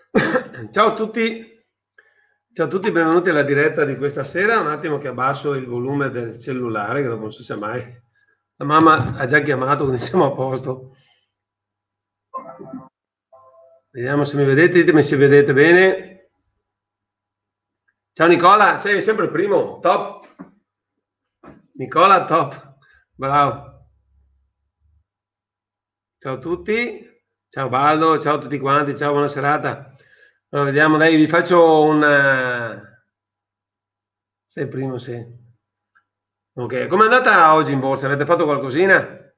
Ciao a tutti, benvenuti alla diretta di questa sera. Un attimo che abbasso il volume del cellulare, che dopo non si sa mai. La mamma ha già chiamato, quindi siamo a posto. Vediamo se mi vedete, ditemi se vedete bene. Ciao Nicola, sei sempre il primo, top. Nicola, top. Bravo. Ciao a tutti, ciao Baldo, ciao a tutti quanti, ciao, buona serata. Allora, vediamo, dai, vi faccio un... Sei il primo, sì. Ok, com'è andata oggi in borsa? Avete fatto qualcosina?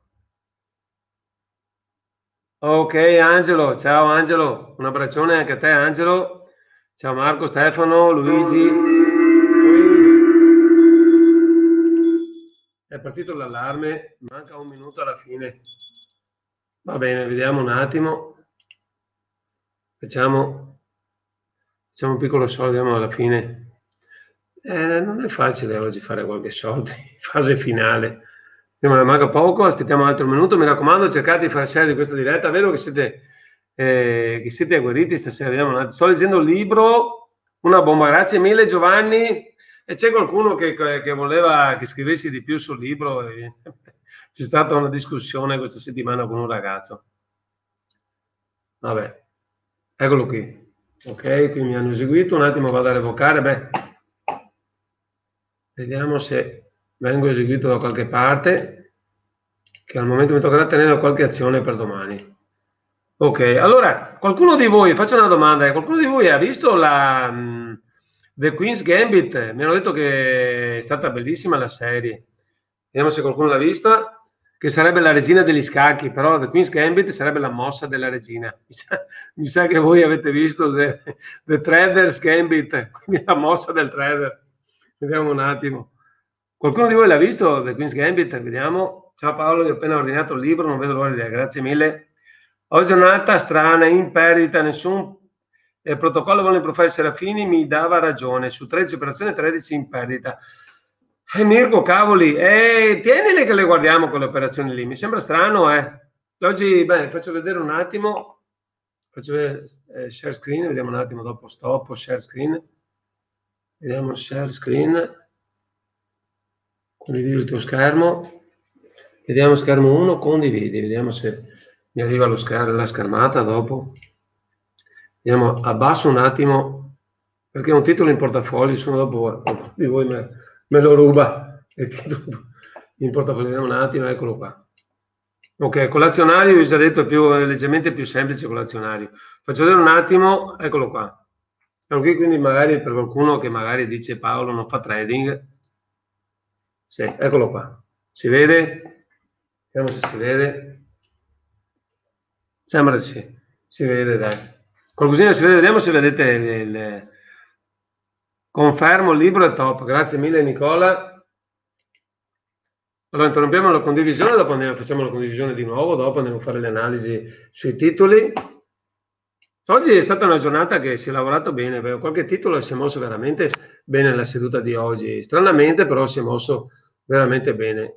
Ok, Angelo, ciao Angelo, un abbraccione anche a te Angelo. Ciao Marco, Stefano, Luigi. È partito l'allarme, manca un minuto alla fine. Va bene, vediamo un attimo. Facciamo, facciamo un piccolo soldo, vediamo alla fine. Non è facile oggi fare qualche soldo in fase finale. Manca poco, aspettiamo un altro minuto. Mi raccomando, cercate di fare share di questa diretta. Vedo che siete agguerriti stasera. Vediamo un attimo. Sto leggendo un libro, una bomba. Grazie mille Giovanni. E c'è qualcuno che voleva che scrivessi di più sul libro. C'è stata una discussione questa settimana con un ragazzo. Vabbè, eccolo qui. Ok, qui mi hanno eseguito. Un attimo vado a revocare. Beh, vediamo se vengo eseguito da qualche parte, che al momento mi toccherà tenere qualche azione per domani. Ok, allora, qualcuno di voi, faccio una domanda, qualcuno di voi ha visto la The Queen's Gambit? Mi hanno detto che è stata bellissima la serie. Vediamo se qualcuno l'ha vista, che sarebbe la regina degli scacchi, però The Queen's Gambit sarebbe la mossa della regina. Mi sa che voi avete visto The Trader's Gambit, quindi la mossa del trader. Vediamo un attimo. Qualcuno di voi l'ha visto The Queen's Gambit? Vediamo. Ciao Paolo, io ho appena ordinato il libro, non vedo l'ora di dire grazie mille. Oggi è giornata strana, in perdita, nessun protocollo con il profilo Serafini mi dava ragione, su 13 operazioni 13 in perdita. Mirko, cavoli, tienile che le guardiamo quelle operazioni lì, mi sembra strano, Oggi, beh, faccio vedere un attimo, faccio vedere share screen, vediamo un attimo dopo stop, share screen, vediamo share screen, condividi il tuo schermo, vediamo schermo 1, condividi, vediamo se mi arriva la schermata dopo. Vediamo, abbasso un attimo, perché è un titolo in portafoglio, sono dopo di voi me lo ruba, il titolo in portafoglio, vediamo un attimo, eccolo qua. Ok, collazionario, vi ho già detto, è leggermente più semplice collazionario. Faccio vedere un attimo, eccolo qua. Qui, quindi magari per qualcuno che magari dice Paolo non fa trading, sì, eccolo qua. Si vede? Vediamo se si vede. Sembra di sì. Si vede, dai. Qualcosina si vede, vediamo se vedete il... Confermo, il libro è top. Grazie mille Nicola. Allora interrompiamo la condivisione, dopo facciamo la condivisione di nuovo, dopo andiamo a fare le analisi sui titoli. Oggi è stata una giornata che si è lavorato bene, qualche titolo si è mosso veramente bene nella seduta di oggi, stranamente però si è mosso veramente bene.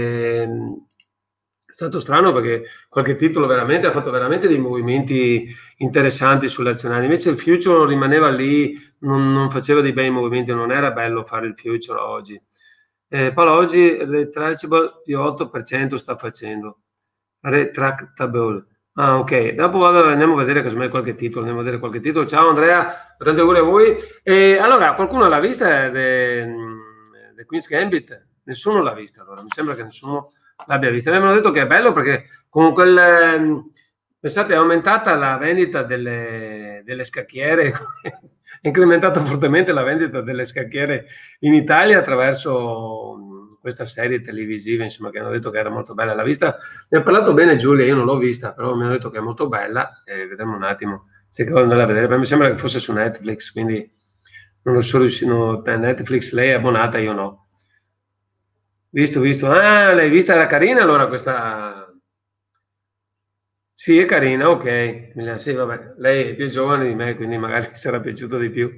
È stato strano perché qualche titolo veramente ha fatto veramente dei movimenti interessanti sull'azionario, invece il future rimaneva lì, non faceva dei bei movimenti, non era bello fare il future oggi. Però oggi il retractable di 8% sta facendo, retractable. Ah, ok. Dopo andiamo a vedere casomai qualche titolo. Andiamo a vedere qualche titolo. Ciao Andrea, tanti auguri a voi. Allora, qualcuno l'ha vista The Queen's Gambit? Nessuno l'ha vista, allora. Mi sembra che nessuno l'abbia vista. Mi hanno detto che è bello perché con pensate, è aumentata la vendita delle scacchiere, è incrementata fortemente la vendita delle scacchiere in Italia attraverso questa serie televisiva, insomma, che hanno detto che era molto bella. L'ha vista? Mi ha parlato bene Giulia, io non l'ho vista, però mi hanno detto che è molto bella, vedremo un attimo se devo andare a vedere, ma mi sembra che fosse su Netflix, quindi non lo so riuscito, Netflix lei è abbonata, io no. Visto, visto, ah, l'hai vista, era carina allora questa... Sì, è carina, ok, sì, vabbè, lei è più giovane di me, quindi magari sarà piaciuto di più.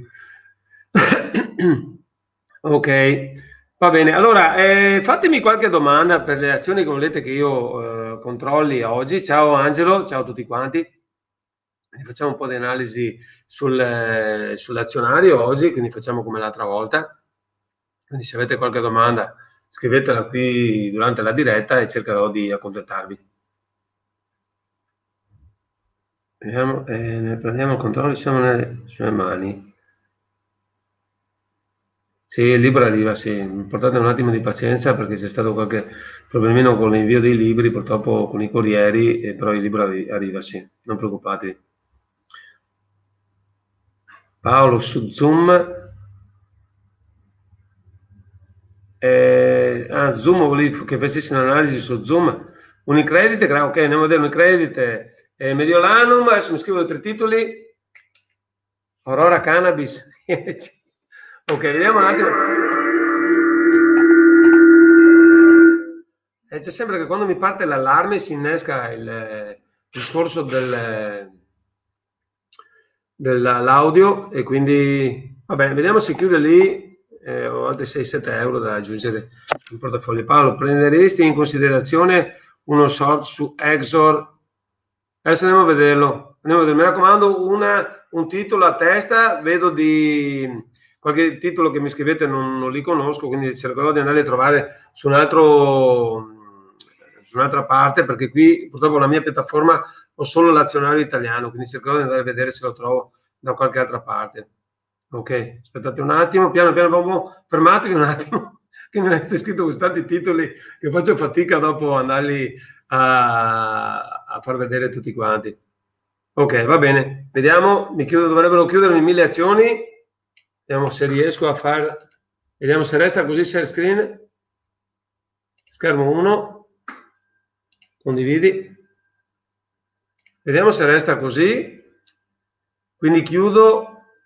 Ok, va bene. Allora, fatemi qualche domanda per le azioni che volete che io controlli oggi. Ciao Angelo, ciao a tutti quanti. Quindi facciamo un po' di analisi sull'azionario oggi, quindi facciamo come l'altra volta. Quindi se avete qualche domanda scrivetela qui durante la diretta e cercherò di accontentarvi. Vediamo, ne prendiamo il controllo, siamo nelle sue mani. Sì, il libro arriva, sì. Portate un attimo di pazienza perché c'è stato qualche problemino con l'invio dei libri, purtroppo con i corrieri, però il libro arriva, sì, non preoccupatevi. Paolo su Zoom. Zoom volevi che facessi un'analisi su Zoom. Unicredit, ok, andiamo a vedere Unicredit, Mediolanum, adesso mi scrivo 3 titoli. Aurora Cannabis. Ok, vediamo un attimo. C'è sempre che quando mi parte l'allarme si innesca il discorso dell'audio e quindi, vabbè, vediamo se chiude lì. Ho altri 6-7 euro da aggiungere in portafoglio. Paolo, prenderesti in considerazione uno short su Exor? Adesso andiamo a vederlo. Mi raccomando, un titolo a testa. Vedo di qualche titolo che mi scrivete non li conosco, quindi cercherò di andare a trovare su un'altra parte, perché qui purtroppo la mia piattaforma ho solo l'azionario italiano, quindi cercherò di andare a vedere se lo trovo da qualche altra parte. Ok, aspettate un attimo, piano piano, fermatevi un attimo, che mi avete scritto così tanti titoli che faccio fatica dopo andarli a far vedere tutti quanti. Ok, va bene, vediamo, dovrebbero chiudermi 1000 azioni, vediamo se riesco a far, vediamo se resta così share screen, schermo 1, condividi, vediamo se resta così, quindi chiudo.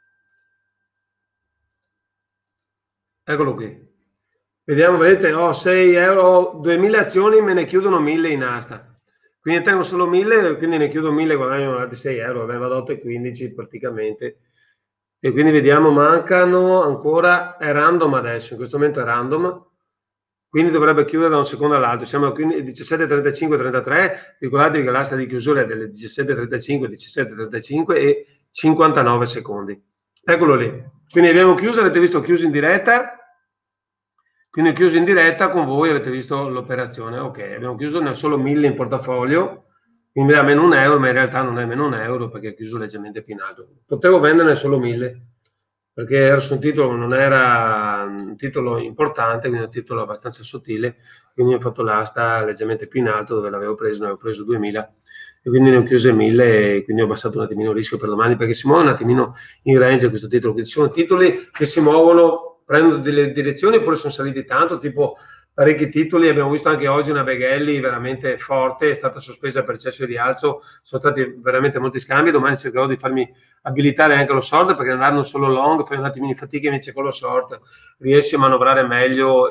Eccolo qui. Vediamo, vedete, ho 6 euro, 2000 azioni, me ne chiudono 1000 in asta. Quindi tengo solo 1000, quindi ne chiudo 1000, guadagno altri 6 euro, vabbè, vado a 8,15 praticamente. E quindi vediamo, mancano ancora, è random adesso, in questo momento è random, quindi dovrebbe chiudere da un secondo all'altro. Siamo a 17,35-33, ricordatevi che l'asta di chiusura è delle 17,35, 17,35 e 59 secondi. Eccolo lì. Quindi abbiamo chiuso, avete visto chiuso in diretta, quindi ho chiuso in diretta con voi, avete visto l'operazione. Ok, abbiamo chiuso, ne ho solo 1000 in portafoglio, quindi da meno 1 euro, ma in realtà non è meno 1 euro perché ho chiuso leggermente più in alto. Potevo venderne solo 1000 perché era su un titolo, non era un titolo importante, quindi un titolo abbastanza sottile, quindi ho fatto l'asta leggermente più in alto dove l'avevo preso, ne avevo preso 2000 e quindi ne ho chiuse 1000 e quindi ho abbassato un attimino il rischio per domani perché si muove un attimino in range questo titolo, quindi ci sono titoli che si muovono, prendono delle direzioni oppure sono saliti tanto, tipo parecchi titoli, abbiamo visto anche oggi una Beghelli veramente forte, è stata sospesa per eccesso di rialzo, sono stati veramente molti scambi, domani cercherò di farmi abilitare anche lo short perché andando solo long fai un attimino di fatica, invece con lo short riesci a manovrare meglio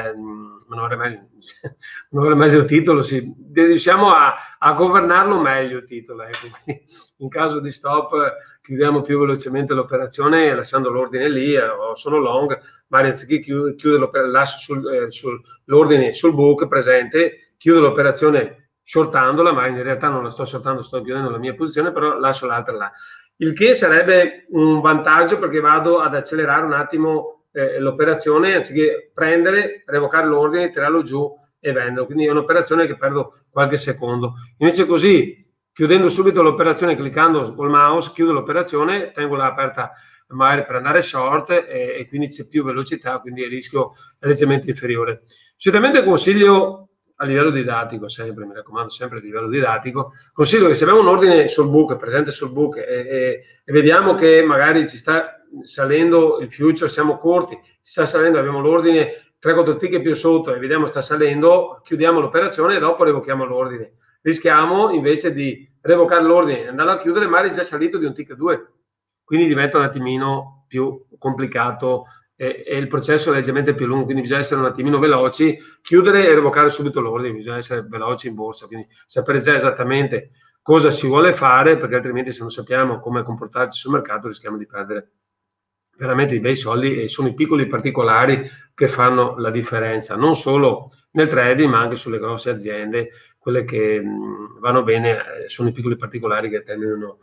il titolo, sì. Riusciamo a governarlo meglio il titolo, ecco. In caso di stop chiudiamo più velocemente l'operazione lasciando l'ordine lì, o sono long, ma anziché chiuderlo, lascio l'ordine sul book presente, chiudo l'operazione shortandola, ma in realtà non la sto shortando, sto chiudendo la mia posizione, però lascio l'altra là. Il che sarebbe un vantaggio perché vado ad accelerare un attimo l'operazione, anziché prendere, revocare l'ordine, tirarlo giù e venderlo. Quindi è un'operazione che perdo qualche secondo. Invece così, chiudendo subito l'operazione, cliccando col mouse, chiudo l'operazione, tengola aperta magari per andare short e quindi c'è più velocità, quindi il rischio è leggermente inferiore. Solitamente consiglio a livello didattico, sempre, mi raccomando, sempre a livello didattico, consiglio che se abbiamo un ordine sul book, presente sul book e vediamo che magari ci sta salendo il future, siamo corti, ci sta salendo, abbiamo l'ordine 3-4 ticket più sotto e vediamo sta salendo, chiudiamo l'operazione e dopo revochiamo l'ordine. Rischiamo invece di revocare l'ordine e andarlo a chiudere, magari è già salito di un ticket 2, quindi diventa un attimino più complicato e il processo è leggermente più lungo, quindi bisogna essere un attimino veloci, chiudere e revocare subito l'ordine, bisogna essere veloci in borsa, quindi sapere già esattamente cosa si vuole fare, perché altrimenti se non sappiamo come comportarci sul mercato rischiamo di perdere veramente dei bei soldi e sono i piccoli particolari che fanno la differenza, non solo nel trading ma anche sulle grosse aziende, quelle che vanno bene, sono i piccoli particolari che determinano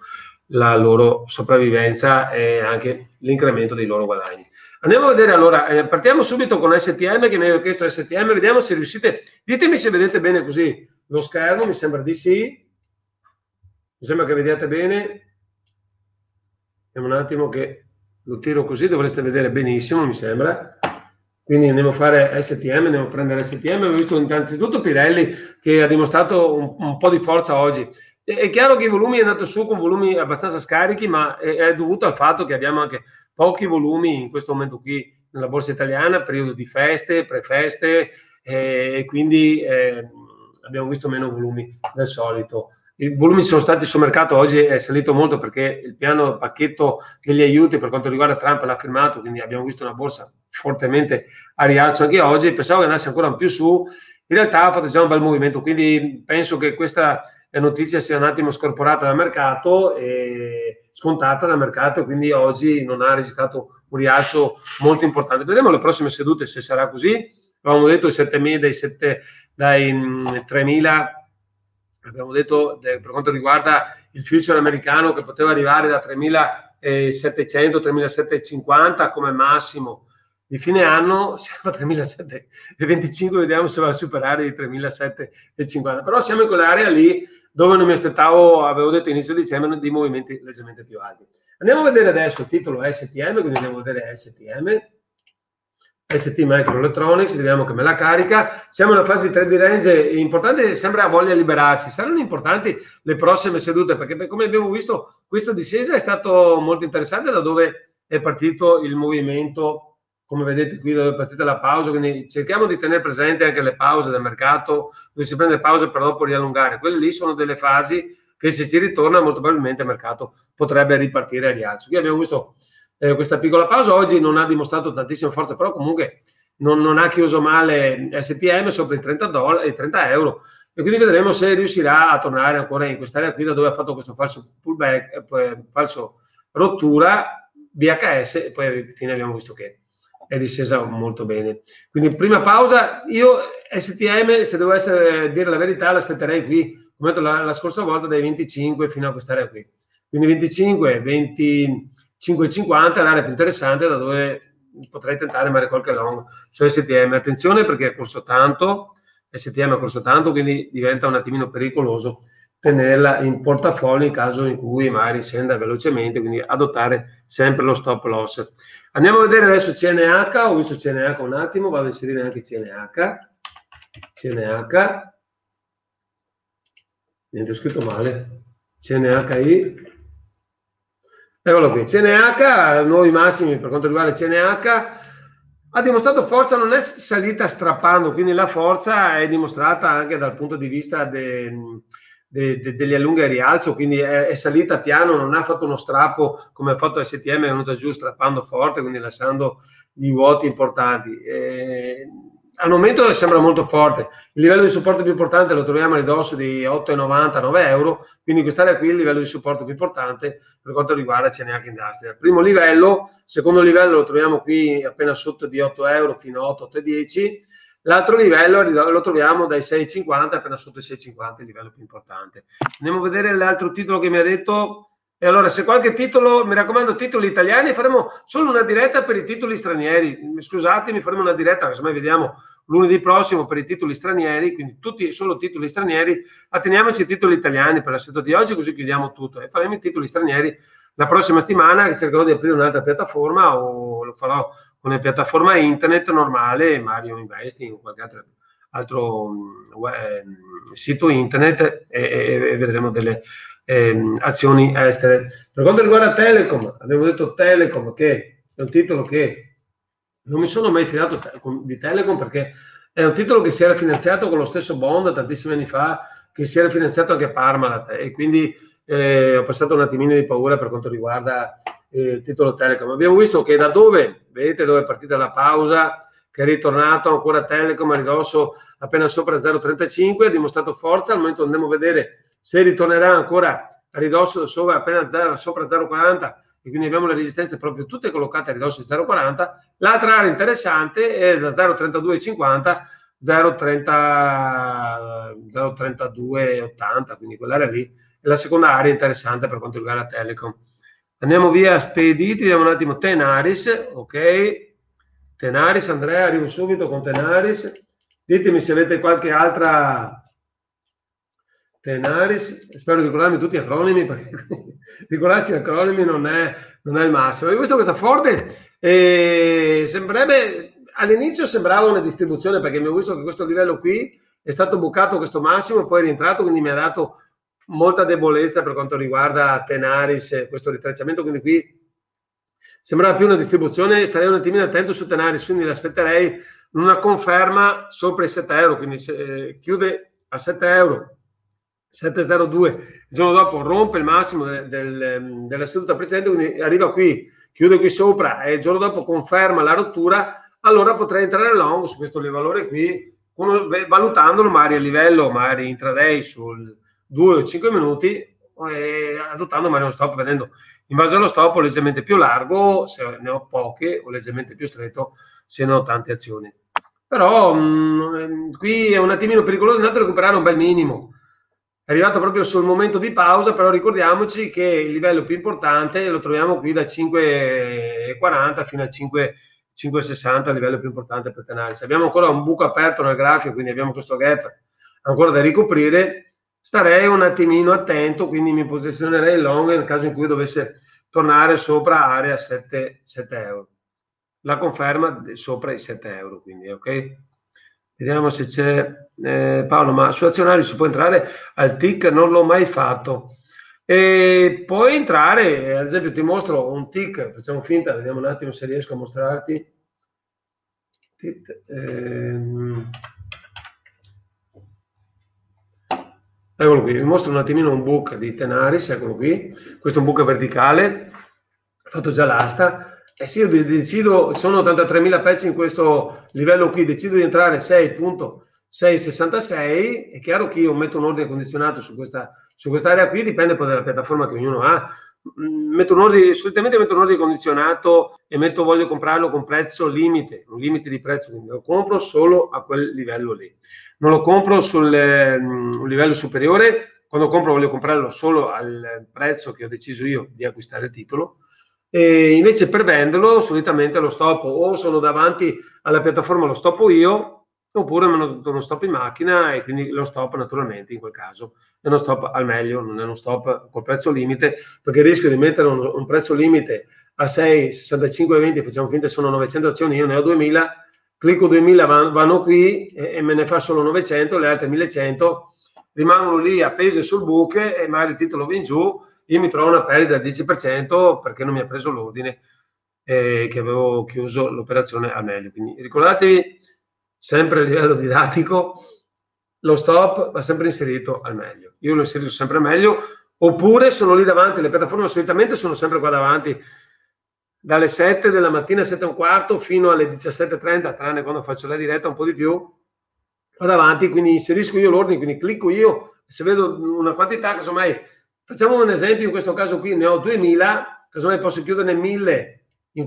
la loro sopravvivenza e anche l'incremento dei loro guadagni. Andiamo a vedere allora, partiamo subito con STM, che mi avete chiesto STM, vediamo se riuscite, ditemi se vedete bene così lo schermo, mi sembra di sì, mi sembra che vediate bene, vediamo un attimo che lo tiro così, dovreste vedere benissimo, mi sembra. Quindi andiamo a fare STM, andiamo a prendere STM. Abbiamo visto innanzitutto Pirelli che ha dimostrato un po' di forza oggi. È chiaro che i volumi è andato su con volumi abbastanza scarichi, ma è dovuto al fatto che abbiamo anche pochi volumi in questo momento qui nella borsa italiana, periodo di feste, prefeste, e quindi abbiamo visto meno volumi del solito. I volumi sono stati sul mercato, oggi è salito molto perché il piano pacchetto degli aiuti per quanto riguarda Trump l'ha firmato, quindi abbiamo visto una borsa fortemente a rialzo anche oggi. Pensavo che andasse ancora più su, in realtà ha fatto già un bel movimento, quindi penso che questa notizia sia un attimo scorporata dal mercato e scontata dal mercato, e quindi oggi non ha registrato un rialzo molto importante. Vedremo le prossime sedute se sarà così. Avevamo detto dai 3.000, abbiamo detto per quanto riguarda il future americano che poteva arrivare da 3.700, 3.750 come massimo di fine anno, siamo a 3.725, vediamo se va a superare i 3.750, però siamo in quell'area lì dove non mi aspettavo, avevo detto inizio dicembre, di movimenti leggermente più alti. Andiamo a vedere adesso il titolo STM, quindi andiamo a vedere ST Microelectronics, vediamo che me la carica. Siamo in una fase di trading range importante, sembra voglia liberarsi. Saranno importanti le prossime sedute, perché come abbiamo visto questa discesa è stato molto interessante da dove è partito il movimento, come vedete qui dove è partita la pausa, quindi cerchiamo di tenere presente anche le pause del mercato, dove si prende pause per dopo riallungare. Quelle lì sono delle fasi che se ci ritorna molto probabilmente il mercato potrebbe ripartire a rialzo. Qui abbiamo visto questa piccola pausa, oggi non ha dimostrato tantissima forza, però comunque non ha chiuso male STM sopra i $30, i 30 euro, e quindi vedremo se riuscirà a tornare ancora in quest'area qui da dove ha fatto questo falso pullback, falso rottura BHS, e poi alla fine abbiamo visto che è discesa molto bene. Quindi prima pausa, io STM, se devo dire la verità, l'aspetterei qui, come ho detto la scorsa volta, dai 25 fino a quest'area qui. Quindi 25, 25,50 è l'area più interessante da dove potrei tentare magari qualche long su STM. Attenzione perché è corso tanto, STM ha corso tanto, quindi diventa un attimino pericoloso tenerla in portafoglio in caso in cui magari scenda velocemente, quindi adottare sempre lo stop loss. Andiamo a vedere adesso CNH, ho visto CNH un attimo, vado a inserire anche CNH, niente, ho scritto male, CNHI, eccolo qui, CNH, nuovi massimi per quanto riguarda CNH, ha dimostrato forza, non è salita strappando, quindi la forza è dimostrata anche dal punto di vista degli allunghi a rialzo, quindi è salita piano, non ha fatto uno strappo come ha fatto STM, è venuta giù strappando forte, quindi lasciando gli vuoti importanti. Al momento sembra molto forte, il livello di supporto più importante lo troviamo a ridosso di 8,90, 9 euro, quindi quest'area qui è il livello di supporto più importante per quanto riguarda CNH Industrial. Primo livello, secondo livello lo troviamo qui appena sotto di 8 euro fino a 8,10, l'altro livello lo troviamo dai 6,50 appena sotto i 6,50, il livello più importante. Andiamo a vedere l'altro titolo che mi ha detto. E allora, se qualche titolo, mi raccomando, titoli italiani, faremo solo una diretta per i titoli stranieri. Scusatemi, faremo una diretta, se mai vediamo lunedì prossimo per i titoli stranieri, quindi tutti solo titoli stranieri. Atteniamoci i titoli italiani per la seduta di oggi, così chiudiamo tutto. E faremo i titoli stranieri la prossima settimana, che cercherò di aprire un'altra piattaforma o lo farò con una piattaforma internet normale, Mario Investing o qualche altro sito internet, e vedremo delle azioni estere. Per quanto riguarda Telecom, abbiamo detto Telecom, che è un titolo che non mi sono mai fidato di Telecom, perché è un titolo che si era finanziato con lo stesso bond tantissimi anni fa, che si era finanziato anche Parmalat, e quindi ho passato un attimino di paura per quanto riguarda il titolo Telecom. Abbiamo visto che da dove, vedete dove è partita la pausa, che è ritornato ancora Telecom a ridosso appena sopra 0,35, ha dimostrato forza. Al momento andiamo a vedere se ritornerà ancora a ridosso appena sopra 0,40, e quindi abbiamo le resistenze proprio tutte collocate a ridosso di 0,40. L'altra area interessante è da 0,3250 0,3280, quindi quell'area lì è la seconda area interessante per quanto riguarda Telecom. Andiamo via a Spediti, vediamo un attimo Tenaris, ok, Tenaris, Andrea, arrivo subito con Tenaris, ditemi se avete qualche altra. Tenaris, spero di ricordarmi tutti gli acronimi, perché ricordarsi gli acronimi non è il massimo. Ho visto questa Forte, all'inizio sembrava una distribuzione, perché mi ho visto che questo livello qui è stato bucato questo massimo, poi è rientrato, quindi mi ha dato molta debolezza per quanto riguarda Tenaris, questo ritracciamento, quindi qui sembrava più una distribuzione, starei un attimino attento su Tenaris, quindi l'aspetterei una conferma sopra i 7 euro, quindi se chiude a 7 euro, 7,02, il giorno dopo rompe il massimo della seduta precedente, quindi arriva qui, chiude qui sopra e il giorno dopo conferma la rottura, allora potrei entrare long su questo valore qui, valutandolo magari a livello, magari intraday sul 2 o 5 minuti, e adottando magari uno stop, vedendo in base allo stop leggermente più largo se ne ho poche, o leggermente più stretto se ne ho tante azioni. Però qui è un attimino pericoloso, è andato a recuperare un bel minimo, è arrivato proprio sul momento di pausa, però ricordiamoci che il livello più importante lo troviamo qui da 5,40 fino a 5,60, il livello più importante per Tenaris. Abbiamo ancora un buco aperto nel grafico, quindi abbiamo questo gap ancora da ricoprire. Starei un attimino attento, quindi mi posizionerei long nel caso in cui dovesse tornare sopra area 7 euro. La conferma sopra i 7 euro, quindi ok? Vediamo se c'è Paolo, ma su azionario si può entrare al tick? Non l'ho mai fatto. E puoi entrare, ad esempio ti mostro un tick, facciamo finta, vediamo un attimo se riesco a mostrarti. Eccolo qui, vi mostro un attimino un book di Tenaris, eccolo qui, questo è un book verticale, fatto già l'asta. E se io decido, sono 83.000 pezzi in questo livello qui, decido di entrare 6,666, è chiaro che io metto un ordine condizionato su questa area qui, dipende poi dalla piattaforma che ognuno ha. Solitamente metto un ordine condizionato e voglio comprarlo con prezzo limite, un limite di prezzo, quindi lo compro solo a quel livello lì. Non lo compro sul un livello superiore, quando compro voglio comprarlo solo al prezzo che ho deciso io di acquistare il titolo. E invece per venderlo solitamente lo stop, o sono davanti alla piattaforma, lo stoppo io, oppure me lo stop in macchina, e quindi lo stop naturalmente in quel caso è uno stop al meglio, non è uno stop col prezzo limite, perché rischio di mettere un prezzo limite a 6,65,20, facciamo finta sono 900 azioni, io ne ho 2000, clicco 2000, vanno qui e me ne fa solo 900, le altre 1100 rimangono lì appese sul book e magari il titolo va in giù, io mi trovo una perdita del 10% perché non mi ha preso l'ordine che avevo chiuso l'operazione al meglio. Quindi ricordatevi sempre a livello didattico, lo stop va sempre inserito al meglio. Io lo inserisco sempre al meglio, oppure sono lì davanti, le piattaforme solitamente sono sempre qua davanti, dalle 7 della mattina, 7:15 fino alle 17:30, tranne quando faccio la diretta un po' di più, qua davanti, quindi inserisco io l'ordine, quindi clicco io, se vedo una quantità, casomai, facciamo un esempio, in questo caso qui ne ho 2000, casomai posso chiuderne 1000 in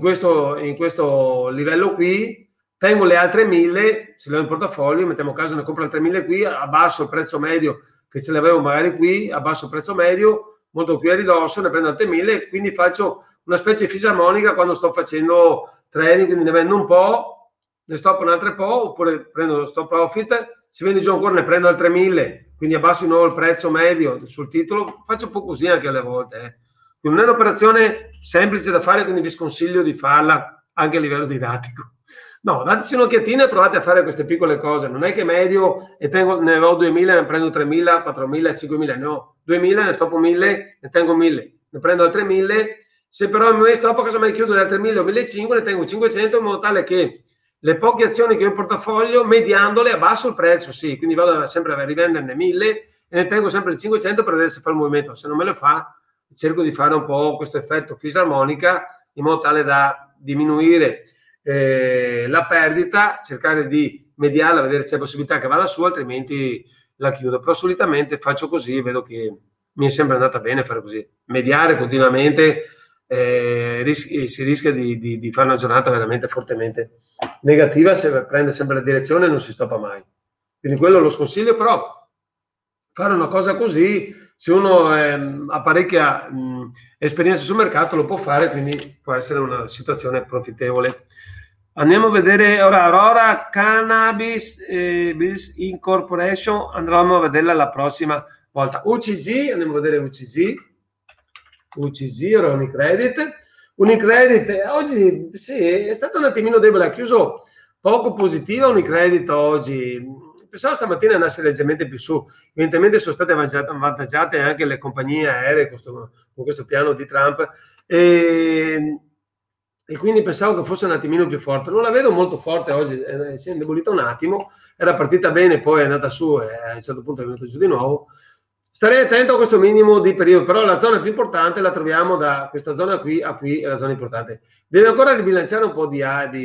questo livello qui, tengo le altre 1000, ce le ho in portafoglio, mettiamo caso ne compro altre 1000 qui, abbasso il prezzo medio, che ce l'avevo magari qui, abbasso il prezzo medio, molto qui a ridosso, ne prendo altre 1000, quindi faccio una specie di fisarmonica quando sto facendo trading, quindi ne vendo un po', ne stoppo un altro po', oppure prendo lo stop profit, se vende giù ancora ne prendo altre 1000, quindi abbasso di nuovo il prezzo medio sul titolo, faccio un po' così anche alle volte. Non è un'operazione semplice da fare, quindi vi sconsiglio di farla anche a livello didattico. No, dateci un'occhiatina e provate a fare queste piccole cose. Non è che medio e ne ho 2000, ne prendo 3000, 4000, 5000, ne ho 2000, ne stoppo 1000, ne tengo 1000, ne prendo altre 1000. Se però mi stoppo, casomai chiudo le altre 1000 o 1500, ne tengo 500 in modo tale che le poche azioni che ho in portafoglio, mediandole, abbasso il prezzo, sì, quindi vado sempre a rivenderne 1000 e ne tengo sempre il 500 per vedere se fa il movimento. Se non me lo fa, cerco di fare un po' questo effetto fisarmonica in modo tale da diminuire la perdita, cercare di mediarla, vedere se c'è possibilità che vada su, altrimenti la chiudo. Però solitamente faccio così e vedo che mi è sempre andata bene fare così, mediare continuamente si rischia di fare una giornata veramente fortemente negativa. Se prende sempre la direzione non si stoppa mai, quindi quello lo sconsiglio. Però fare una cosa così, se uno ha parecchia esperienza sul mercato, lo può fare, quindi può essere una situazione profittevole. Andiamo a vedere ora Aurora Cannabis Incorporation, andremo a vederla la prossima volta. UCG, andiamo a vedere UCG, ora Unicredit. Unicredit oggi sì, è stato un attimino debole, ha chiuso poco positiva Unicredit oggi. Pensavo stamattina andasse leggermente più su, evidentemente sono state avvantaggiate anche le compagnie aeree con questo piano di Trump, e quindi pensavo che fosse un attimino più forte. Non la vedo molto forte oggi, si è indebolita un attimo, era partita bene, poi è andata su e a un certo punto è venuto giù di nuovo. Starei attento a questo minimo di periodo, però la zona più importante la troviamo da questa zona qui a qui, è la zona importante. Deve ancora ribilanciare un po' di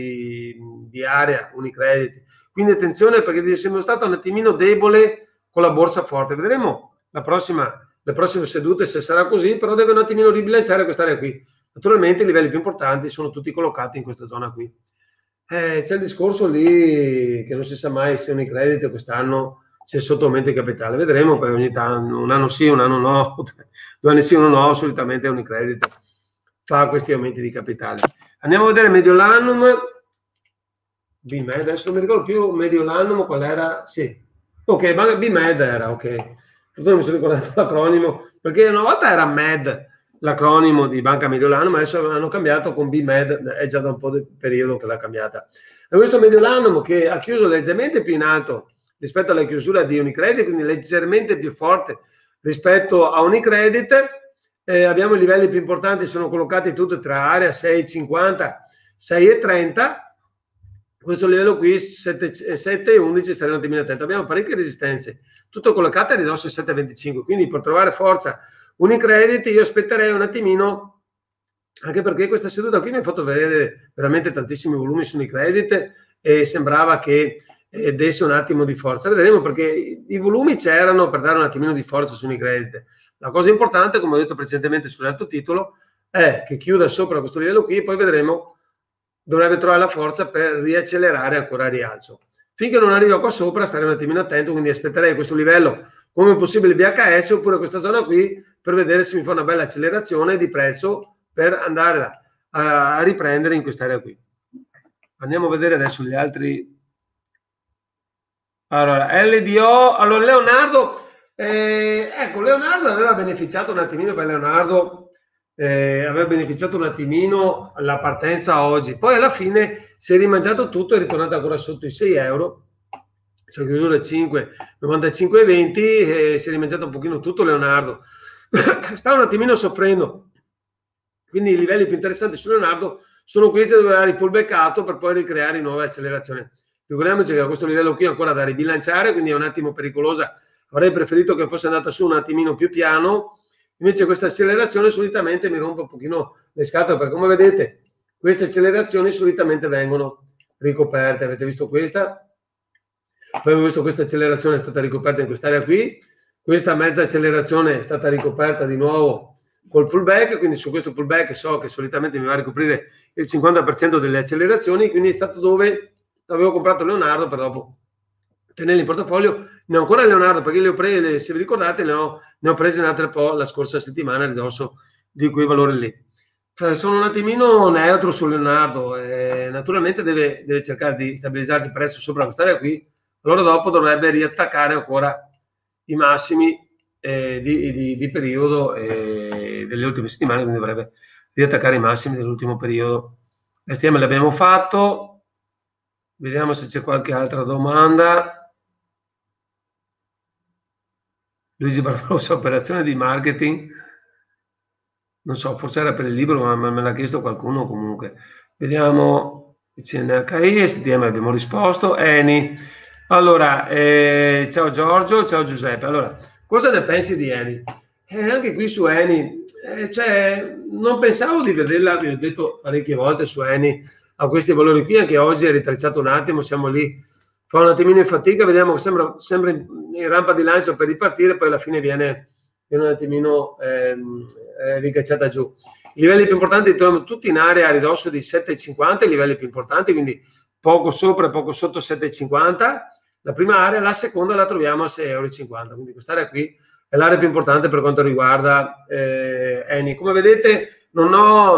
area Unicredit, quindi attenzione, perché sembra stato un attimino debole con la borsa forte. Vedremo le prossime sedute se sarà così, però deve un attimino ribilanciare quest'area qui. Naturalmente i livelli più importanti sono tutti collocati in questa zona qui. C'è il discorso lì che non si sa mai se Unicredit quest'anno sia sotto aumento di capitale. Vedremo, poi ogni tanto, un anno sì, un anno no, 2 anni sì, un anno no, solitamente Unicredit fa questi aumenti di capitale. Andiamo a vedere Mediolanum, BMed, adesso non mi ricordo più Mediolanum qual era, sì, ok, BMed era, ok, non mi sono ricordato l'acronimo, perché una volta era MED, l'acronimo di Banca Mediolanum, ma adesso hanno cambiato con BMed, è già da un po' di periodo che l'ha cambiata. E questo Mediolanum che ha chiuso leggermente più in alto rispetto alla chiusura di Unicredit, quindi leggermente più forte rispetto a Unicredit. Abbiamo i livelli più importanti, sono collocati tutti tra area 6,50, 6,30. Questo livello qui 7,11 staremo un attimino attento. Abbiamo parecchie resistenze, tutto collocato a ridosso 7,25, quindi per trovare forza Unicredit io aspetterei un attimino, anche perché questa seduta qui mi ha fatto vedere veramente tantissimi volumi su Unicredit e sembrava che desse un attimo di forza. Vedremo, perché i volumi c'erano per dare un attimino di forza su Unicredit. La cosa importante, come ho detto precedentemente sull'altro titolo, è che chiuda sopra questo livello qui e poi vedremo, dovrebbe trovare la forza per riaccelerare ancora a rialzo. Finché non arriva qua sopra staremo un attimino attento, quindi aspetterei questo livello come possibile BHS oppure questa zona qui per vedere se mi fa una bella accelerazione di prezzo per andare a riprendere in quest'area qui. Andiamo a vedere adesso gli altri. Allora, LDO, allora Leonardo, ecco, Leonardo aveva beneficiato un attimino, per Leonardo aveva beneficiato un attimino la partenza oggi, poi alla fine si è rimangiato tutto, è ritornato ancora sotto i 6 euro, cioè chiusura 5,95,20, si è rimangiato un pochino tutto Leonardo, sta un attimino soffrendo, quindi i livelli più interessanti su Leonardo sono questi dove ha ripullbackato per poi ricreare nuove accelerazioni. Figuriamoci che a questo livello qui ancora da ribilanciare, quindi è un attimo pericolosa. Avrei preferito che fosse andata su un attimino più piano, invece questa accelerazione solitamente mi rompe un pochino le scatole, perché come vedete queste accelerazioni solitamente vengono ricoperte. Avete visto questa? Poi abbiamo visto questa accelerazione è stata ricoperta in quest'area qui, questa mezza accelerazione è stata ricoperta di nuovo col pullback, quindi su questo pullback so che solitamente mi va a ricoprire il 50% delle accelerazioni, quindi è stato dove avevo comprato Leonardo per dopo tenerli in portafoglio. Ne ho ancora Leonardo perché le ho prese, se vi ricordate, ne ho prese un altro po' la scorsa settimana a ridosso di quei valori lì. Sono un attimino neutro su Leonardo, naturalmente deve cercare di stabilizzarsi presto sopra quest'area qui, allora dopo dovrebbe riattaccare ancora i massimi di periodo delle ultime settimane, quindi dovrebbe riattaccare i massimi dell'ultimo periodo. STM l'abbiamo fatto. Vediamo se c'è qualche altra domanda. Luigi Barbarossa, operazione di marketing. Non so, forse era per il libro, ma me l'ha chiesto qualcuno comunque. Vediamo CNHI, STM abbiamo risposto. Eni. Allora, ciao Giorgio, ciao Giuseppe. Allora, cosa ne pensi di Eni? Anche qui su Eni, cioè, non pensavo di vederla, vi ho detto parecchie volte su Eni, a questi valori qui, anche oggi è ritracciato un attimo, siamo lì, fa un attimino in fatica, vediamo che sembra in rampa di lancio per ripartire, poi alla fine viene viene un attimino ricacciata giù. I livelli più importanti li troviamo tutti in area a ridosso di 7,50, i livelli più importanti, quindi poco sopra e poco sotto 7,50. La prima area, la seconda la troviamo a 6,50 €, quindi quest'area qui è l'area più importante per quanto riguarda Eni. Come vedete non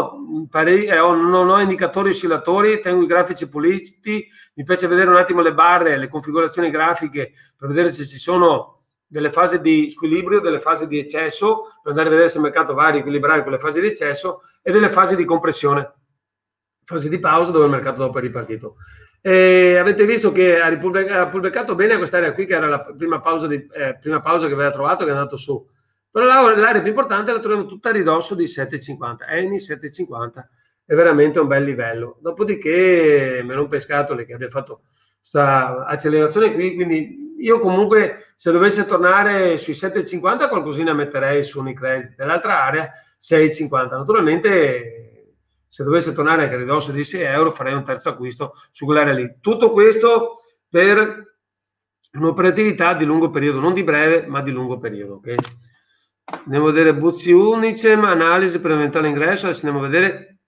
ho indicatori oscillatori, tengo i grafici puliti, mi piace vedere un attimo le barre, le configurazioni grafiche per vedere se ci sono delle fasi di squilibrio, delle fasi di eccesso, per andare a vedere se il mercato va a riequilibrare quelle fasi di eccesso, e delle fasi di compressione, fasi di pausa dove il mercato dopo è ripartito. Avete visto che ha pubblicato bene quest'area qui, che era la prima pausa che aveva trovato, che è andato su. Però l'area più importante la troviamo tutta a ridosso di 7,50. Eni 7,50 è veramente un bel livello. Dopodiché mi rompe scatole che abbia fatto questa accelerazione qui, quindi io comunque, se dovesse tornare sui 7,50, qualcosina metterei su Unicredit. Nell'altra area 6,50. Naturalmente, se dovesse tornare anche a ridosso di 6 €, farei un terzo acquisto su quell'area lì. Tutto questo per un'operatività di lungo periodo, non di breve, ma di lungo periodo. Okay? Andiamo a vedere Buzzi Unicem, analisi per eventuale ingresso. Adesso andiamo a vedere.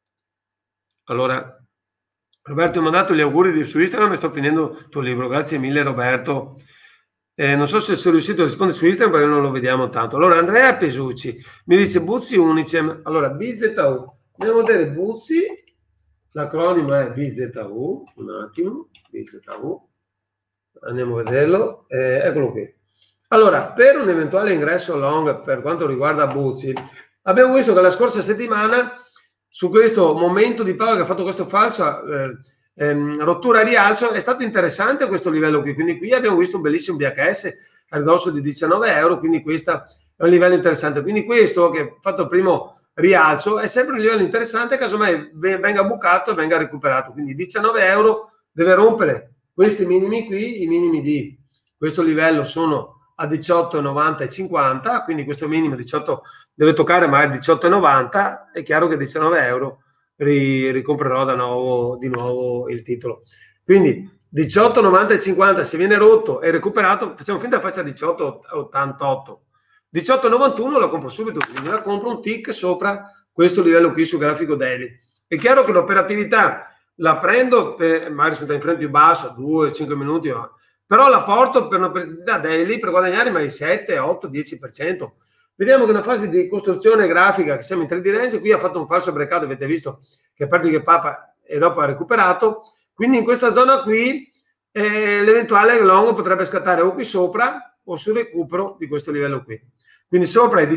Allora, Roberto, mi ha mandato gli auguri su Instagram e sto finendo il tuo libro. Grazie mille, Roberto. Non so se sono riuscito a rispondere su Instagram perché non lo vediamo tanto. Allora, Andrea Pesucci mi dice Buzzi Unicem. Allora, BZU. Andiamo a vedere Buzzi, l'acronimo è BZU, un attimo, BZU, andiamo a vederlo, eccolo qui. Allora, per un eventuale ingresso long per quanto riguarda Buzzi, abbiamo visto che la scorsa settimana, su questo momento di pausa che ha fatto questo falso rottura a rialzo, è stato interessante questo livello qui, quindi qui abbiamo visto un bellissimo BHS a ridosso di 19 €, quindi questo è un livello interessante. Quindi questo che ha fatto il primo rialzo è sempre un livello interessante, casomai venga bucato e venga recuperato, quindi 19 € deve rompere questi minimi qui. I minimi di questo livello sono a 18,90 e 50, quindi questo minimo 18 deve toccare magari 18,90, è chiaro che 19 € ricomprerò di nuovo il titolo, quindi 18,90 e 50 se viene rotto e recuperato, facciamo finta che faccia 18,88, 18,91 la compro subito, quindi la compro un tick sopra questo livello qui sul grafico daily. È chiaro che l'operatività la prendo magari su un time frame più basso, 2-5 minuti, però la porto per un'operatività daily per guadagnare magari 7, 8, 10%. Vediamo che una fase di costruzione grafica, che siamo in 3D range, qui ha fatto un falso breakout, avete visto che parte che papa e dopo ha recuperato, quindi in questa zona qui l'eventuale long potrebbe scattare o qui sopra o sul recupero di questo livello qui. Quindi sopra i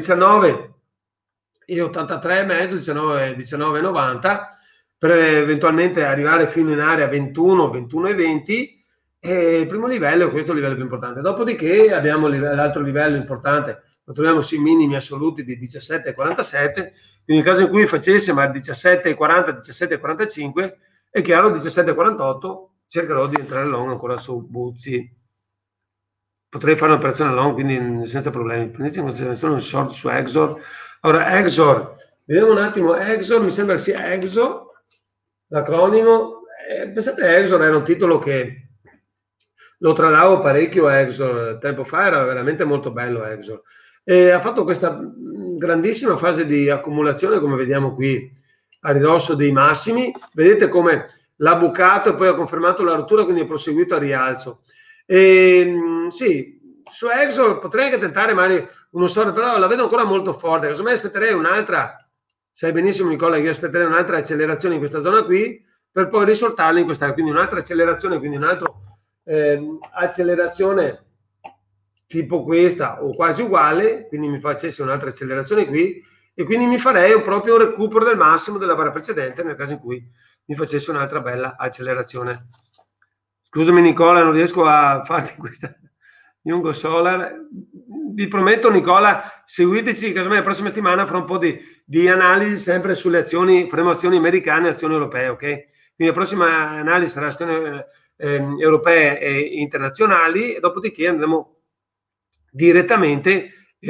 19,83,5, 19,90, per eventualmente arrivare fino in area 21, 21,20, e il primo livello è questo, il livello più importante. Dopodiché abbiamo l'altro livello importante, lo troviamo sui minimi assoluti di 17,47, quindi nel caso in cui facesse ma 17,40, 17,45, è chiaro 17,48 cercherò di entrare long ancora su Buzzi. Potrei fare un'operazione long, quindi senza problemi. Prendiamo solo un short su Exor. Allora, Exor, vediamo un attimo. Exor, mi sembra che sia Exor, l'acronimo. Pensate, Exor era un titolo che lo tradavo parecchio. Exor tempo fa era veramente molto bello. Exor ha fatto questa grandissima fase di accumulazione, come vediamo qui a ridosso dei massimi. Vedete come l'ha bucato e poi ha confermato la rottura, quindi è proseguito a rialzo. Sì, su Exor potrei anche tentare magari uno short, però la vedo ancora molto forte. Casomai aspetterei un'altra, sai benissimo Nicola che io aspetterei un'altra accelerazione in questa zona qui per poi risoltarla in questa, quindi un'altra accelerazione, quindi un'altra accelerazione tipo questa o quasi uguale, quindi mi facesse un'altra accelerazione qui e quindi mi farei proprio un recupero del massimo della barra precedente nel caso in cui mi facesse un'altra bella accelerazione. Scusami Nicola, non riesco a farti questa Jungo Solar. Vi prometto Nicola, seguiteci, casomai la prossima settimana farò un po' di analisi sempre sulle azioni, faremo azioni americane e azioni europee, ok? Quindi la prossima analisi sarà azioni europee e internazionali e dopodiché andremo direttamente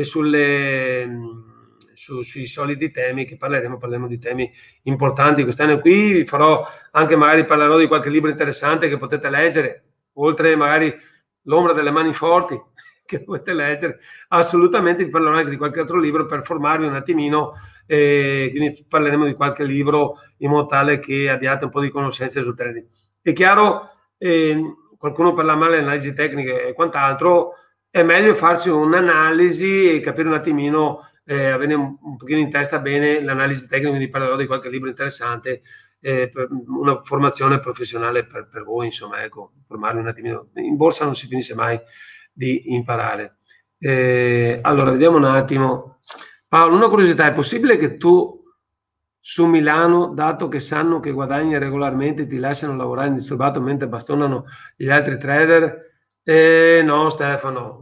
sui soliti temi che parleremo di temi importanti quest'anno. Qui vi farò anche, magari parlerò di qualche libro interessante che potete leggere, oltre magari l'ombra delle mani forti, che dovete leggere assolutamente, vi parlerò anche di qualche altro libro per formarvi un attimino, quindi parleremo di qualche libro in modo tale che abbiate un po' di conoscenze sul trading. È chiaro, qualcuno parla male di analisi tecniche e quant'altro, è meglio farsi un'analisi e capire un attimino, avere un pochino in testa bene l'analisi tecnica, quindi parlerò di qualche libro interessante, per una formazione professionale per voi, insomma, ecco, formarvi un attimino. In borsa non si finisce mai di imparare. Allora, vediamo un attimo. Paolo, una curiosità, è possibile che tu su Milano, dato che sanno che guadagni regolarmente, ti lasciano lavorare indisturbato mentre bastonano gli altri trader? No, Stefano,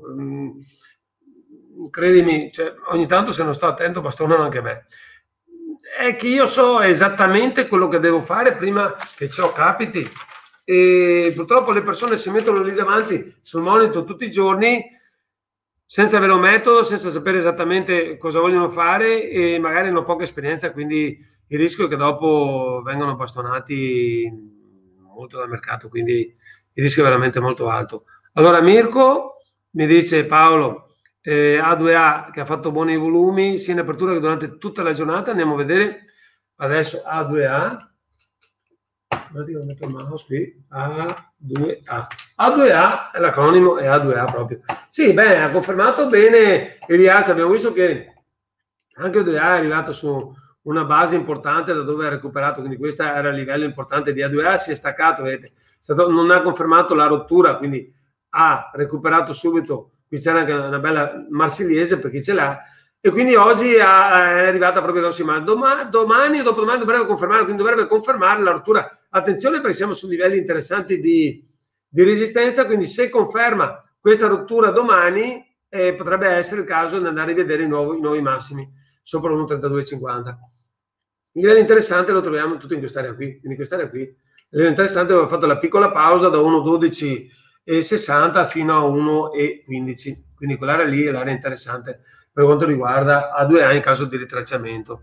credimi, cioè, ogni tanto se non sto attento bastonano anche me. È che io so esattamente quello che devo fare prima che ciò capiti, e purtroppo le persone si mettono lì davanti sul monitor tutti i giorni senza avere un metodo, senza sapere esattamente cosa vogliono fare e magari hanno poca esperienza, quindi il rischio è che dopo vengano bastonati molto dal mercato, quindi il rischio è veramente molto alto. Allora Mirko mi dice: Paolo, A2A che ha fatto buoni volumi sia in apertura che durante tutta la giornata. Andiamo a vedere adesso A2A. Devo mettere il mouse qui. A2A. A2A è l'acronimo, è A2A proprio. Sì, beh, ha confermato bene il rialzo. Abbiamo visto che anche A2A è arrivato su una base importante da dove ha recuperato, quindi questo era il livello importante di A2A, si è staccato, vedete, non ha confermato la rottura, quindi ha recuperato subito. Qui c'era anche una bella marsiliese per chi ce l'ha, e quindi oggi è arrivata proprio prossima. Domani o dopodomani dovrebbe confermare, quindi dovrebbe confermare la rottura. Attenzione, perché siamo su livelli interessanti di resistenza, quindi se conferma questa rottura domani potrebbe essere il caso di andare a rivedere i nuovi massimi sopra 1,3250. Il livello interessante lo troviamo tutto in quest'area qui, quindi quest'area qui. Il livello interessante, avevo fatto la piccola pausa da 1,1260 fino a 1,15, quindi quell'area lì è l'area interessante per quanto riguarda A2A in caso di ritracciamento.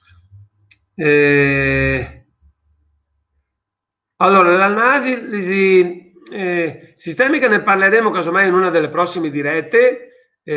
Allora, l'analisi sistemica ne parleremo casomai in una delle prossime dirette.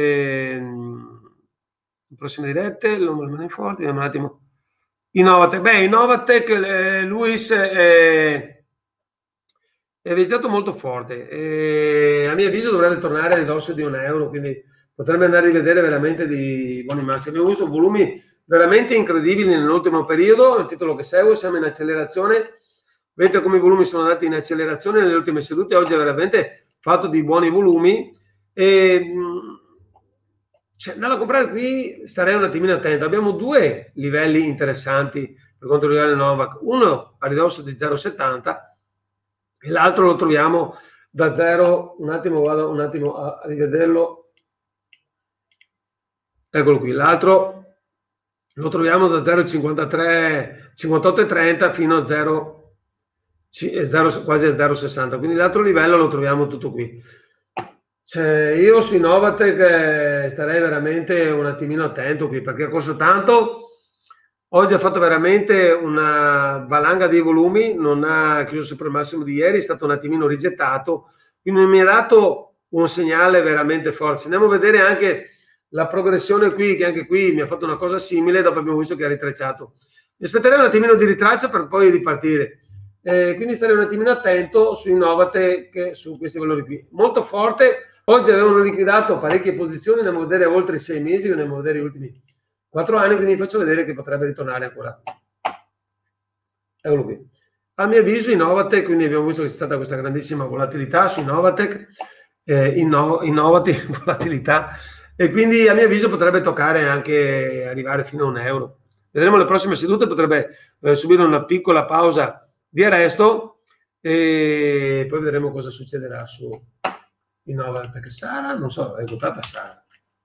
Forti, vediamo un attimo. Innovatec. Beh, Innovatec, Luis è iniziato molto forte. A mio avviso dovrebbe tornare a ridosso di €1, quindi potrebbe andare a rivedere veramente di buoni massi. Abbiamo visto volumi veramente incredibili nell'ultimo periodo. Il titolo che segue, siamo in accelerazione. Vedete come i volumi sono andati in accelerazione nelle ultime sedute. Oggi è veramente fatto di buoni volumi. Andare a comprare qui starei un attimino attento. Abbiamo due livelli interessanti per quanto riguarda il Novak. Uno a ridosso di 0,70 e l'altro lo troviamo da 0. Un attimo, vado un attimo a rivederlo. Eccolo qui. L'altro lo troviamo da 0,53, 58,30 fino a 0, quasi a 0,60. Quindi l'altro livello lo troviamo tutto qui. Io su Innovatec starei veramente un attimino attento qui, perché ha corso tanto. Oggi ha fatto veramente una valanga di volumi, non ha chiuso sopra il massimo di ieri, è stato un attimino rigettato, quindi non mi ha dato un segnale veramente forte. Andiamo a vedere anche la progressione qui, che anche qui mi ha fatto una cosa simile, dopo abbiamo visto che ha ritracciato. Mi aspetterei un attimino di ritraccio per poi ripartire. Quindi starei un attimino attento su Innovatec, su questi valori qui. Molto forte. Oggi avevano liquidato parecchie posizioni, andiamo a vedere oltre i 6 mesi, andiamo a vedere gli ultimi 4 anni, quindi vi faccio vedere che potrebbe ritornare ancora. Eccolo qui. A mio avviso Innovatec, quindi abbiamo visto che c'è stata questa grandissima volatilità su Innovatec, Innovatec, volatilità, e quindi a mio avviso potrebbe toccare anche arrivare fino a €1. Vedremo le prossime sedute, potrebbe subire una piccola pausa di arresto e poi vedremo cosa succederà su Innovatec. Sara, non so, è votata Sara.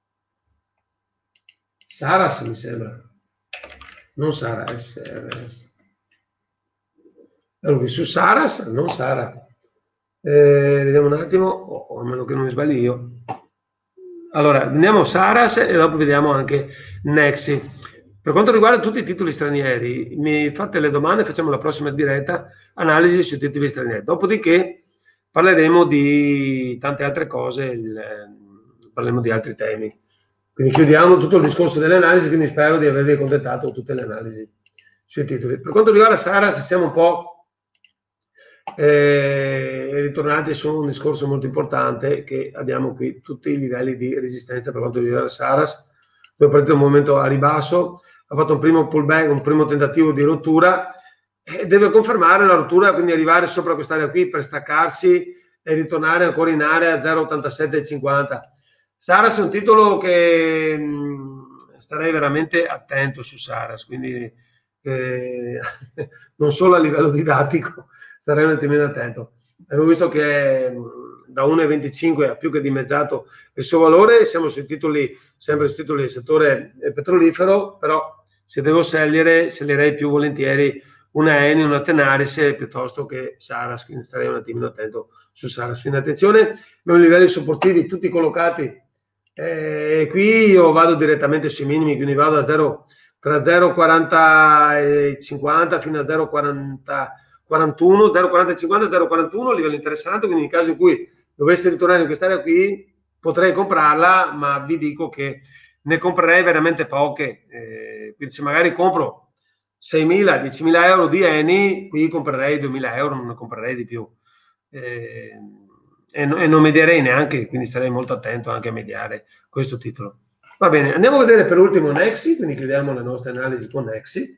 Saras mi sembra, non Sara, SRS. Allora, su Saras, non Sara. Vediamo un attimo, a meno che non mi sbagli io. Allora, andiamo Saras e dopo vediamo anche Nexi. Per quanto riguarda tutti i titoli stranieri, mi fate le domande, facciamo la prossima diretta, analisi sui titoli stranieri. Dopodiché parleremo di tante altre cose, parleremo di altri temi. Quindi chiudiamo tutto il discorso delle analisi, quindi spero di avervi accontentato tutte le analisi sui titoli. Per quanto riguarda Saras, siamo un po' ritornati su un discorso molto importante, che abbiamo qui tutti i livelli di resistenza per quanto riguarda Saras. Poi è partito un momento a ribasso, ha fatto un primo pullback, un primo tentativo di rottura, e deve confermare la rottura, quindi arrivare sopra quest'area qui per staccarsi e ritornare ancora in area 0,8750. Saras è un titolo che starei veramente attento su Saras, quindi non solo a livello didattico, starei un attimino attento. Abbiamo visto che da 1,25 ha più che dimezzato il suo valore, siamo sui titoli, sempre sui titoli del settore petrolifero, però se devo sceglierei più volentieri una Eni, una Tenaris piuttosto che Saras, quindi starei un attimino attento su Saras. Quindi attenzione, abbiamo i livelli supportivi tutti collocati, qui io vado direttamente sui minimi, quindi vado da 0,40 e 50 fino a 0,40-41, 0,40 e 50, 0,41, livello interessante, quindi in caso in cui dovesse ritornare in quest'area qui potrei comprarla, ma vi dico che ne comprerei veramente poche, quindi se magari compro 6.000, 10.000 euro di Eni, qui comprerei 2.000 euro, non ne comprerei di più. E non medierei neanche, quindi starei molto attento anche a mediare questo titolo. Va bene, andiamo a vedere per ultimo Nexi, quindi chiudiamo le nostre analisi con Nexi.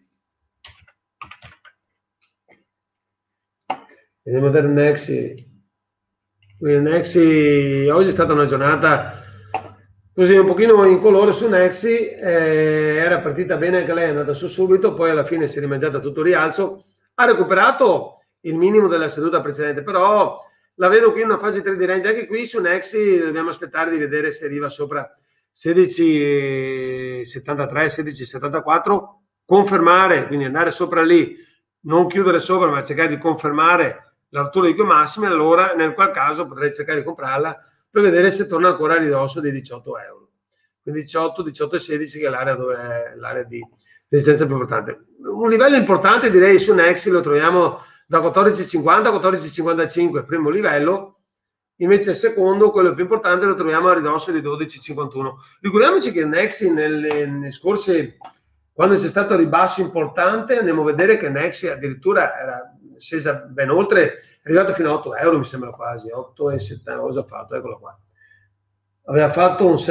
Andiamo a vedere Nexi. Quindi Nexi, oggi è stata una giornata così un pochino incolore su Nexi, era partita bene anche lei, è andata su subito, poi alla fine si è rimangiata tutto il rialzo, ha recuperato il minimo della seduta precedente, però la vedo qui in una fase 3 di range, anche qui su Nexi dobbiamo aspettare di vedere se arriva sopra 16,73, 16,74, confermare, quindi andare sopra lì, non chiudere sopra ma cercare di confermare la rottura di quei massimi, allora nel qual caso potrei cercare di comprarla per vedere se torna ancora a ridosso dei 18 euro. Quindi 18, 18,16 che è l'area dove è l'area di resistenza più importante. Un livello importante direi su Nexi lo troviamo da 14,50 a 14,55, primo livello, invece il secondo, quello più importante, lo troviamo a ridosso di 12,51. Ricordiamoci che Nexi nei scorsi, quando c'è stato il ribasso importante, andiamo a vedere che Nexi addirittura era scesa ben oltre, è arrivato fino a 8 euro, mi sembra quasi, 8,70, cosa ha fatto? Eccolo qua. Aveva fatto un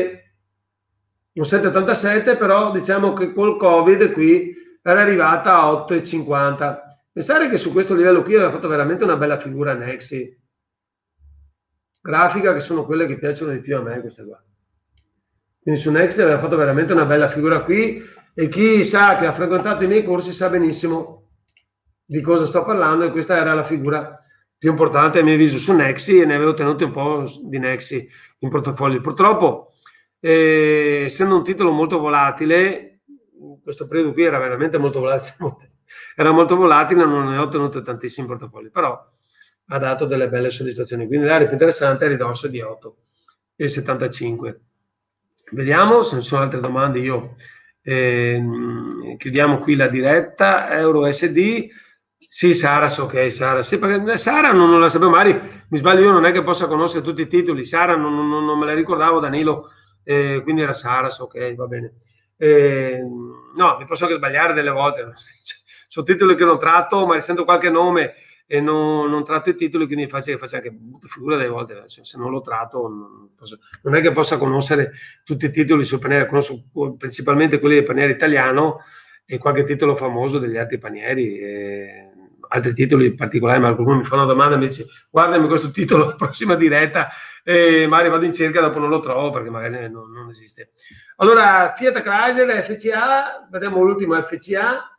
7,87, però diciamo che col Covid qui era arrivata a 8,50. Pensare che su questo livello qui aveva fatto veramente una bella figura Nexi, grafica, che sono quelle che piacciono di più a me, queste qua. Quindi su Nexi aveva fatto veramente una bella figura qui, e chi sa che ha frequentato i miei corsi sa benissimo di cosa sto parlando, e questa era la figura più importante a mio avviso su Nexi, e ne avevo tenuti un po' di Nexi in portafoglio. Purtroppo, essendo un titolo molto volatile, in questo periodo qui era veramente molto volatile, non ne ho tenuto tantissimi in portafoglio, però ha dato delle belle soddisfazioni. Quindi l'area più interessante è a ridosso di 8,75. Vediamo se non ci sono altre domande. Io chiudiamo qui la diretta. EURUSD. Sì, Saras, ok, Saras. Sì, perché Sara non la sapevo, magari mi sbaglio io, non è che possa conoscere tutti i titoli. Sara non me la ricordavo, Danilo, quindi era Saras, ok, va bene. No, mi posso anche sbagliare delle volte. Sono titoli che non tratto, ma sento qualche nome e non tratto i titoli, quindi è facile che faccia anche figura delle volte, se non lo tratto non è che possa conoscere tutti i titoli sul paniere, conosco principalmente quelli del paniere italiano e qualche titolo famoso degli altri panieri, altri titoli particolari, ma qualcuno mi fa una domanda e mi dice guardami questo titolo alla prossima diretta, e magari vado in cerca, dopo non lo trovo perché magari non esiste. Allora, Fiat Chrysler, FCA, vediamo l'ultimo FCA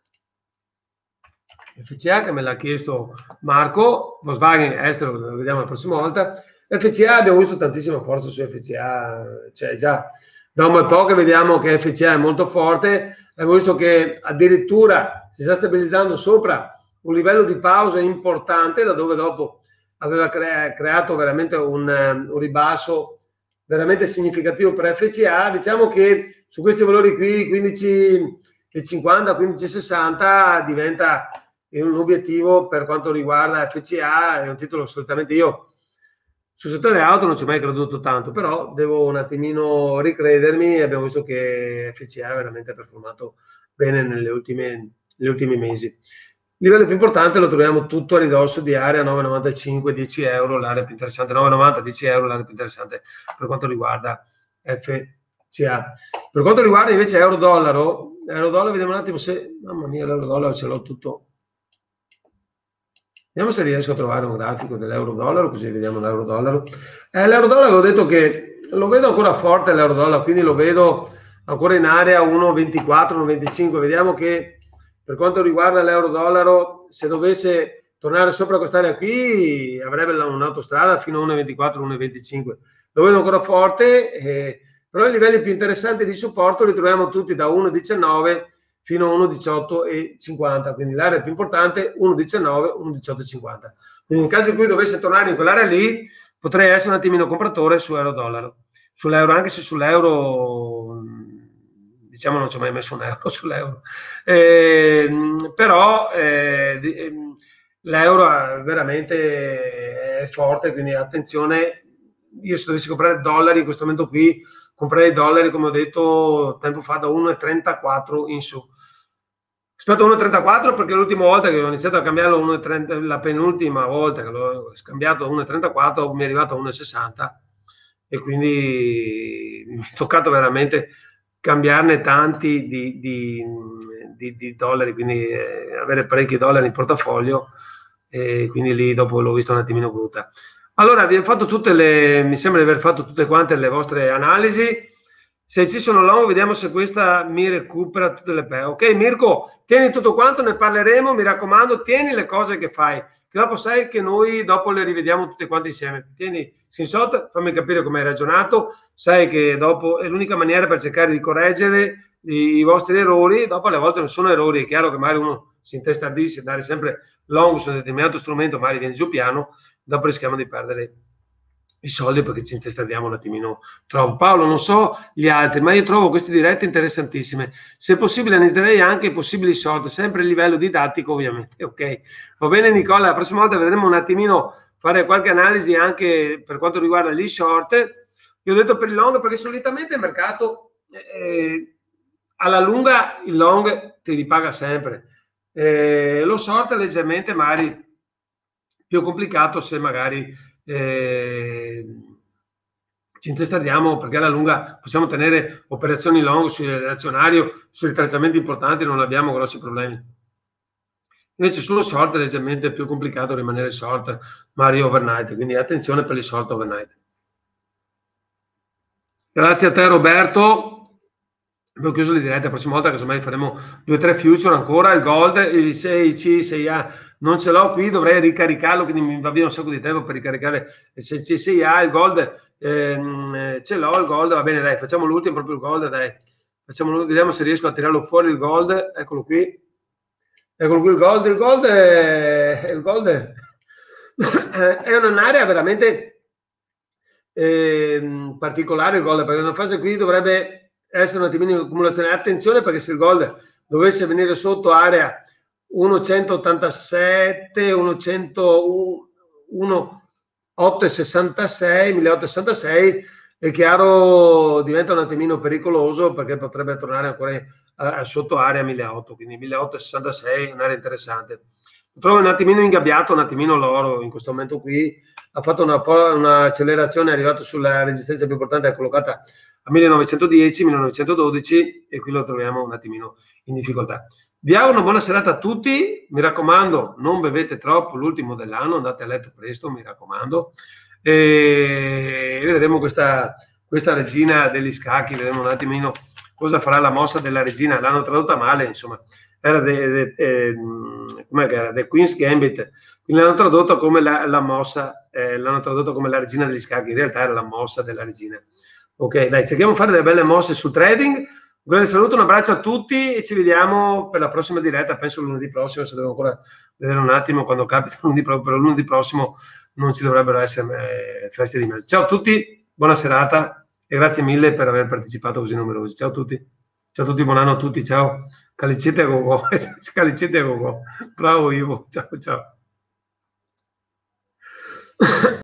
che me l'ha chiesto Marco, Volkswagen estero, lo vediamo la prossima volta. FCA, abbiamo visto tantissima forza su FCA, cioè già da un bel po' che vediamo che FCA è molto forte, abbiamo visto che addirittura si sta stabilizzando sopra un livello di pausa importante, da dove dopo aveva creato veramente un ribasso veramente significativo per FCA. Diciamo che su questi valori qui 15,50, 15,60 diventa un obiettivo per quanto riguarda FCA. È un titolo assolutamente, io Sul settore auto non ci ho mai creduto tanto, però devo un attimino ricredermi e abbiamo visto che FCA ha veramente performato bene negli ultimi mesi. Il livello più importante lo troviamo tutto a ridosso di area 9,95, 10 euro, l'area più interessante, 9,90, 10 euro, l'area più interessante per quanto riguarda FCA. Per quanto riguarda invece euro-dollaro, vediamo un attimo se, mamma mia, l'euro-dollaro ce l'ho tutto. Vediamo se riesco a trovare un grafico dell'euro-dollaro, così vediamo l'euro-dollaro. L'euro-dollaro ho detto che lo vedo ancora forte l'euro-dollaro, quindi lo vedo ancora in area 1,24, 1,25. Vediamo che per quanto riguarda l'euro-dollaro, se dovesse tornare sopra quest'area qui, avrebbe un'autostrada fino a 1,24, 1,25. Lo vedo ancora forte, però i livelli più interessanti di supporto li troviamo tutti da 1,19 fino a 1,18,50, quindi l'area più importante 1,19, 1,18,50. Quindi in caso in cui dovesse tornare in quell'area lì, potrei essere un attimino compratore su euro-dollaro. Sull'euro, anche se sull'euro, diciamo, non ci ho mai messo un euro sull'euro. Però l'euro veramente è forte, quindi attenzione. Io se dovessi comprare dollari in questo momento qui, comprerei dollari, come ho detto tempo fa, da 1,34 in su. Rispetto a 1,34 perché l'ultima volta che ho iniziato a cambiarlo a 1,30, la penultima volta che l'ho scambiato a 1,34 mi è arrivato a 1,60 e quindi mi è toccato veramente cambiarne tanti di dollari, quindi avere parecchi dollari in portafoglio, e quindi lì dopo l'ho visto un attimino brutta. Allora, mi sembra di aver fatto tutte quante le vostre analisi. Se ci sono long, vediamo se questa mi recupera tutte le pere. Ok, Mirko, tieni tutto quanto, ne parleremo, mi raccomando, tieni le cose che fai, che dopo sai che noi dopo le rivediamo tutte quante insieme. Tieni screenshot, fammi capire come hai ragionato, sai che dopo è l'unica maniera per cercare di correggere i vostri errori. Dopo alle volte non sono errori, è chiaro che magari uno si intestardisce, dare sempre long su un determinato strumento, magari viene giù piano, dopo rischiamo di perdere i soldi perché ci intestardiamo un attimino troppo. Paolo, non so gli altri, ma io trovo queste dirette interessantissime. Se possibile analizzerei anche i possibili short, sempre a livello didattico ovviamente. Ok, va bene Nicola, la prossima volta vedremo un attimino fare qualche analisi anche per quanto riguarda gli short. Io ho detto per il long perché solitamente il mercato alla lunga il long ti ripaga sempre. Lo short è leggermente magari più complicato se magari ci intestardiamo, perché alla lunga possiamo tenere operazioni long sull'azionario, sui tracciamenti importanti non abbiamo grossi problemi. Invece sullo short è leggermente più complicato rimanere short magari overnight, quindi attenzione per i short overnight. Grazie a te Roberto. Abbiamo chiuso le dirette, la prossima volta casomai faremo 2 o 3 future ancora. Il gold, il 6C, 6A non ce l'ho qui, dovrei ricaricarlo, quindi mi va via un sacco di tempo per ricaricare il 6C, 6A. Il gold ce l'ho, il gold, va bene, dai, facciamo l'ultimo, proprio il gold, dai. Vediamo se riesco a tirarlo fuori il gold, eccolo qui. Eccolo qui il gold, il gold è un'area veramente particolare, il gold, perché in una fase qui dovrebbe essere un attimino di accumulazione. Attenzione perché se il gold dovesse venire sotto area 1,187, 1,866, 1866, è chiaro diventa un attimino pericoloso perché potrebbe tornare ancora sotto area 1.800, quindi 1.866 è un'area interessante. Lo trovo un attimino ingabbiato, un attimino l'oro in questo momento qui, ha fatto un'accelerazione, è arrivato sulla resistenza più importante, è collocata a 1910, 1912 e qui lo troviamo un attimino in difficoltà. Vi auguro una buona serata a tutti, mi raccomando non bevete troppo l'ultimo dell'anno, andate a letto presto, mi raccomando, e vedremo questa regina degli scacchi, vedremo un attimino cosa farà la mossa della regina, l'hanno tradotta male, insomma, era The Queen's Gambit, quindi l'hanno tradotto come la mossa, l'hanno tradotto come la regina degli scacchi, in realtà era la mossa della regina. Ok, dai, cerchiamo di fare delle belle mosse sul trading. Un saluto, un abbraccio a tutti e ci vediamo per la prossima diretta, penso lunedì prossimo, se devo ancora vedere un attimo quando capita lunedì, però per lunedì prossimo non ci dovrebbero essere feste di mezzo. Ciao a tutti, buona serata e grazie mille per aver partecipato così numerosi. Ciao a tutti, buon anno a tutti, ciao. Calicette a gogo, calicette a gogo. Bravo Ivo, ciao ciao.